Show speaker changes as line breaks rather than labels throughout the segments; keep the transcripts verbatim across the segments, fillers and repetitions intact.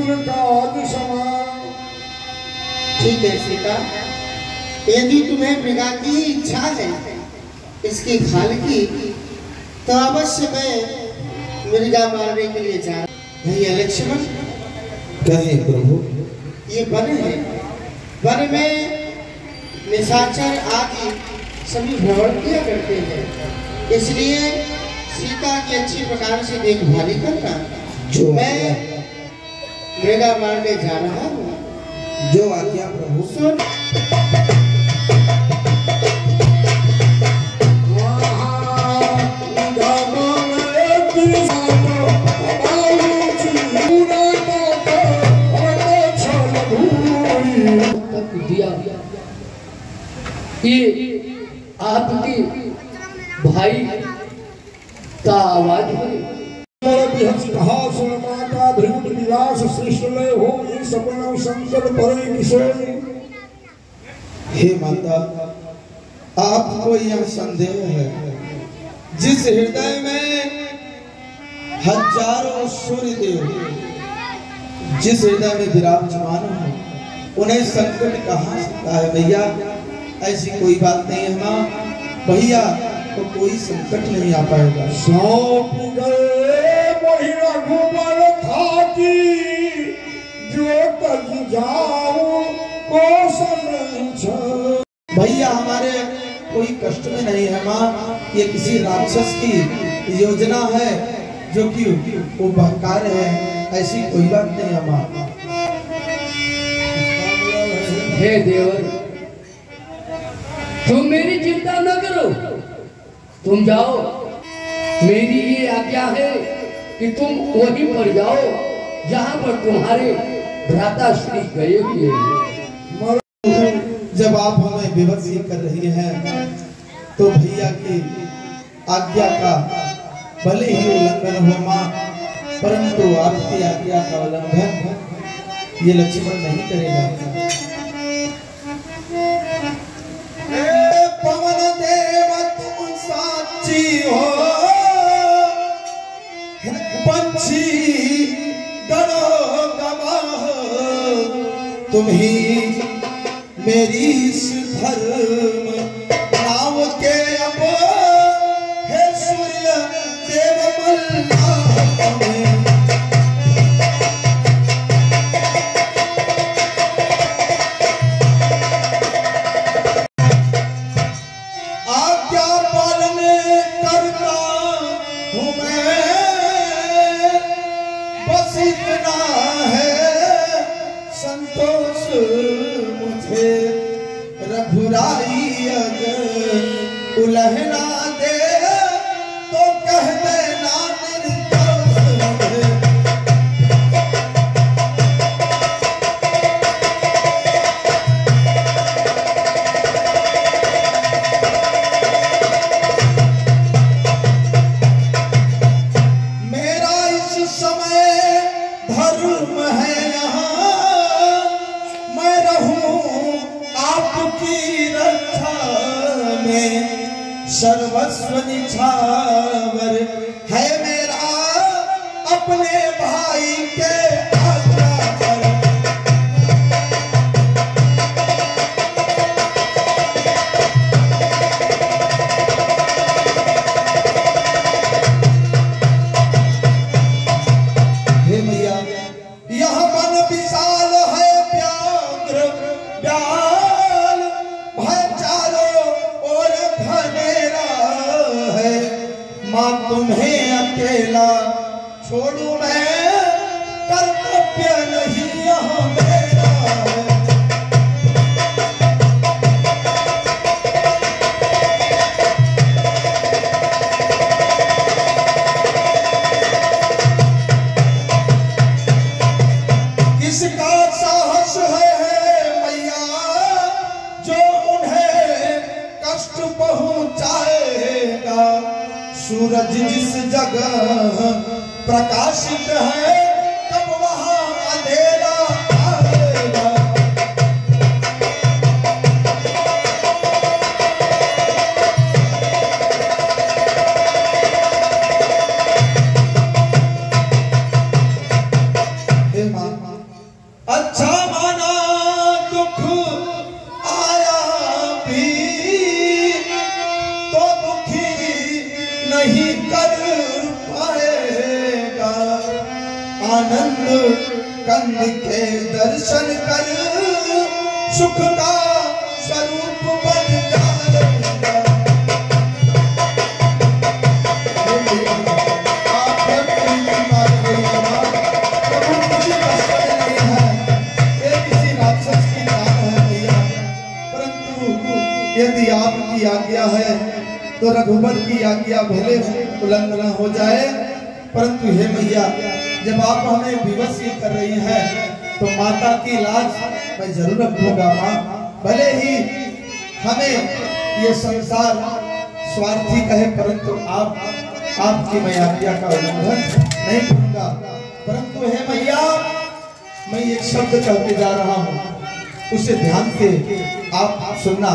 उनका समान।
ठीक है सीता, यदि तुम्हें मृगा की इच्छा है इसकी खाल की, तो अवश्य मैं मृगा मारने के लिए जा रहा हूँ। भैया लक्ष्मण
कहे प्रभु,
ये वन है, वन में निशाचर आदि सभी भ्रमण किया करते हैं, इसलिए सीता की अच्छी प्रकार से देखभाल करना। जो मैं मृगा मारने जा रहा हूँ।
जो आज्ञा प्रभु।
सुन,
ये आपके भाई का आवाज है।
कहा सुन माता भृगुट विलास सृष्ट लय हो ये सपना शंकर परे किशोरी।
हे माता, आपको यह संदेह है, जिस हृदय में हजारों सूर्य देव जिस हृदय में विराजमान हो, उन्हें संकट कहाँ सकता है? भैया ऐसी कोई बात नहीं है माँ, भैया तो कोई संकट नहीं आ पाएगा।
सौंप गए वही रघुबर थाकी, जो तज जाऊं को
भैया हमारे कोई कष्ट में नहीं है माँ, ये किसी राक्षस की योजना है जो कि वो बहकार है, ऐसी कोई बात नहीं है माँ।
हे देवर, तुम मेरी चिंता न करो, तुम जाओ। मेरी ये आज्ञा है कि तुम वहीं पर जाओ जहाँ पर तुम्हारे भ्राता श्री गए हुए।
जब आप हमें विवश कर रही हैं, तो भैया की आज्ञा का भले ही उल्लंघन हो माँ, परंतु आपकी आज्ञा का उल्लंघन ये लक्ष्मण नहीं करेगा। पवन देव तुम साक्षी हो, पंछी डरो गवाह, तुम ही मेरी इस धर्म नाम के अब हे सूर्य देव मल्लाह। आज्ञा पालन करता हूँ मैं, बस इतना है संतोष मुझे, रघुराई अगर उलहना दे तो कह देना निर्दोष मुझे। मेरा इस समय धर्म है यहाँ, मैं रहूं आपकी रक्षा में, सर्वस्व निछावर है मेरा अपने भाई के आज्ञा पर। हे मैया, यह मन विशाल है व्याघ्र व्याल, भय चारों ओर घनेरा है, माँ तुम्हें अकेला छोड़ू मैं, कर्तव्य नहीं यहाँ मेरा है। किसका साहस है मैया जो उन्हें कष्ट पहुंचाएगा, सूरज जिस जगह प्रकाशित है तब वहां अंधेरा आएगा। हे माँ, अच्छा माना दुख आया भी तो दुखी नहीं कर पाएगा। आनंद कंद के दर्शन कर सुख का स्वरूप बन जाएगा। यदि आपकी आज्ञा है तो रघुवर की आज्ञा भले उल्लंघन हो जाए, परंतु हे मैया जब आप हमें विवश कर रही हैं तो माता की लाज मैं जरूर रखूंगा माँ। भले ही हमें ये संसार स्वार्थी कहे, परंतु आप आपकी मैं आज्ञा का उल्लंघन नहीं करूंगा। परंतु हे मैया मैं एक शब्द कहते जा रहा हूँ, उसे ध्यान से आप सुनना।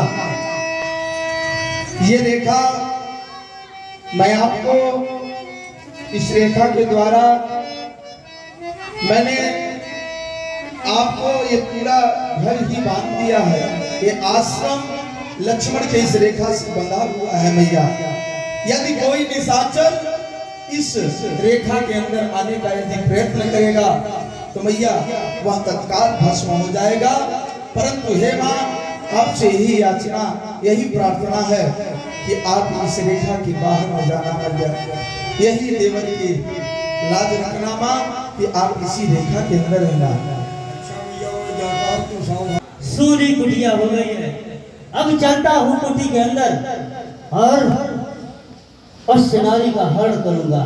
ये रेखा मैं आपको इस रेखा के द्वारा मैंने आपको ये पूरा घर ही बांध दिया है। ये आश्रम लक्ष्मण के इस रेखा से बंधा हुआ है मैया। यदि कोई निशाचर इस रेखा के अंदर आने का यदि प्रयत्न करेगा तो मैया वह तत्काल भस्म हो जाएगा। परंतु हे माँ आपसे यही याचना यही प्रार्थना है कि आप इस रेखा की बाहर न जाना मैया। यही देवर की लाज रखना माँ कि आप इसी रेखा के अंदर रहना।
सूरी कुटिया हो गई है, अब चलता हूँ कुटी के अंदर और उस नारी का हरण करूंगा।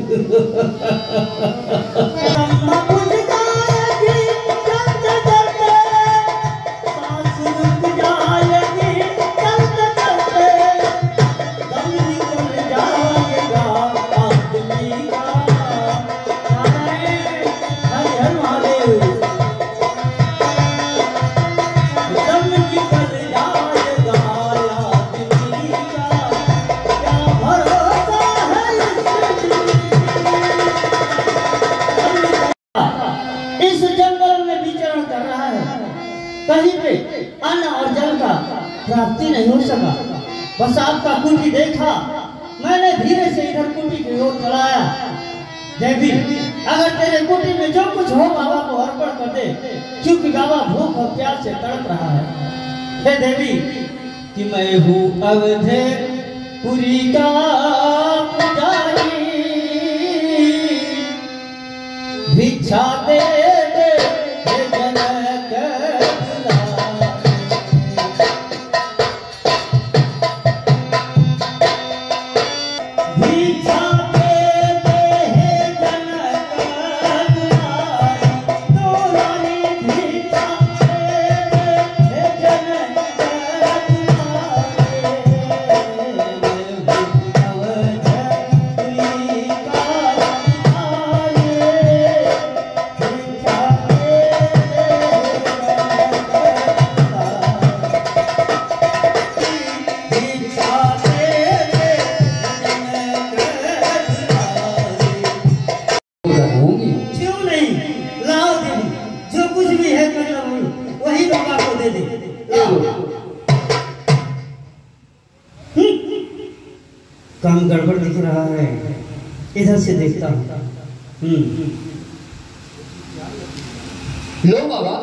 कहीं पे अन्न और जल का प्राप्ति नहीं हो सका। बस आपका कुटी देखा, मैंने धीरे से इधर कुटी की ओर चलाया। देवी अगर तेरे कुटी में जो कुछ हो बाबा को अर्पण कर दे, क्योंकि बाबा भूख और प्यास से तड़प रहा है। हे देवी कि मैं हूँ अवधपुरी का पुजारी, भिक्षा दे दे काम गड़बड़ दिख रहा है, इधर से देखता हूँ।
लो बाबा,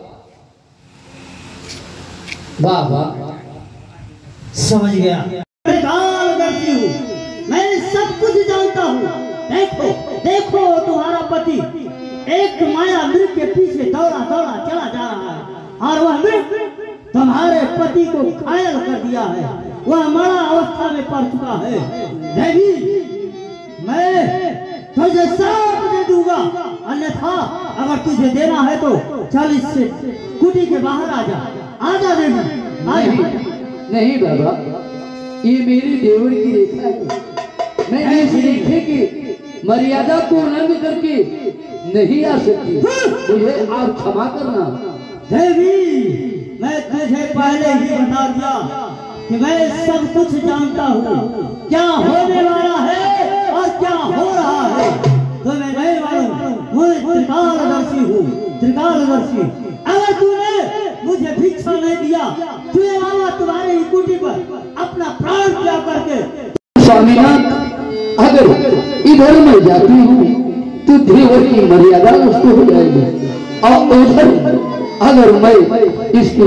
वाह वाह,
समझ गया। मैं कालदर्शी हूँ, मैं सब कुछ जानता हूँ। देखो देखो तुम्हारा पति एक माया मृग के पीछे दौड़ा दौड़ा चला जा रहा है और वह मृग तुम्हारे पति को घायल कर दिया है। वह मरा अवस्था में पड़ चुका है। देवी मैं तुझे श्राप दे दूंगा, अन्यथा अगर तुझे देना है तो चल इससे कुटी के बाहर आ जा। आजा देवी।
नहीं, नहीं बाबा, ये मेरी देवर की रेखा है। मैं इस रेखे की मर्यादा को उल्लंघन करके नहीं आ सकती, मुझे आप क्षमा करना।
देवी मैं तुझे पहले ही बता दिया कि मैं सब कुछ जानता हूँ, क्या होने वाला है और क्या हो रहा है। तो मैं नहीं मालूम, मैं त्रिकालदर्शी हूँ। त्रिकालदर्शी, अगर तूने मुझे भिक्षा नहीं दिया तो ये बाबा तुम्हारे ही कुटी पर अपना प्राण त्याग करके।
स्वामीनाथ, अगर इधर मैं जाती हूँ तो देवर की मर्यादा नष्ट हो जाएगी और उधर अगर मैं इसकी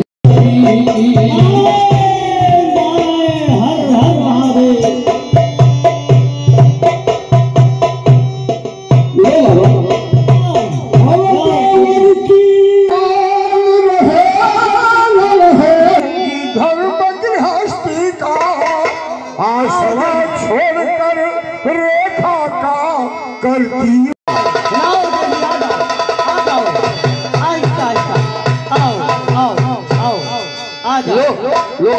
छोड़कर रेखा का करती
लो लो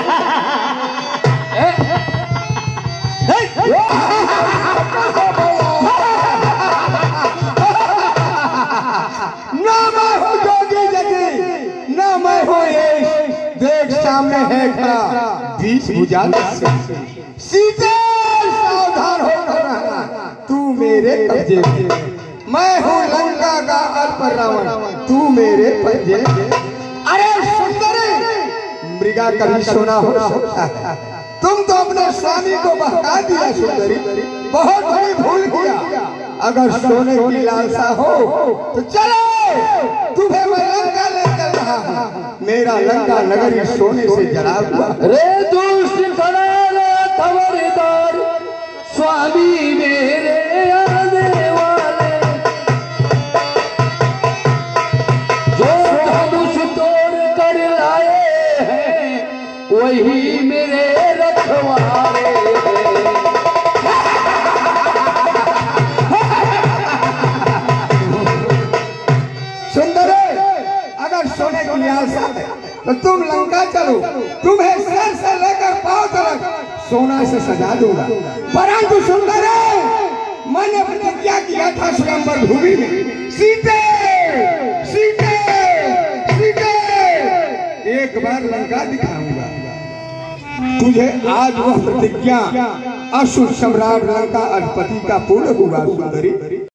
ना मैं हूँ जोगी जगी, ना मैं हूँ ये देख सामने है खड़ा बीच भुजा सीधे सावधान होकर रहना, तू मेरे कब्जे में, मैं हूँ लंका का अल्प रावण, तू मेरे पंजे। अरे सुंदरी, मृगा कभी सोना हो सकता है, तुम तो अपने स्वामी को बहका दिया सुंदरी, बहुत बड़ी भूल किया। अगर सोने की लालसा हो तो चलो, तुम्हें मैं लंका ले चल रहा हूँ, मेरा लंका नगरी सोने से जला हुआ।
रे दुष्ट खबरदार, स्वामी मेरे आने वाले, जो धनुष तोड़ कर लाए हैं वही मेरे रखवाले।
सुंदर, अगर सोने की आशा है तो तुम लंका चलो, तुम्हें सर से लेकर पांव तक सोना से सजा दूंगा। परंतु सुंदर, मैंने प्रतिज्ञा किया था स्वयंवर भूमि में, सीते सीते सीते एक बार लंका दिखाऊंगा तुझे। आज वह प्रतिज्ञा असुर सम्राट लंका अधिपति का पूर्ण हुआ सुंदरी।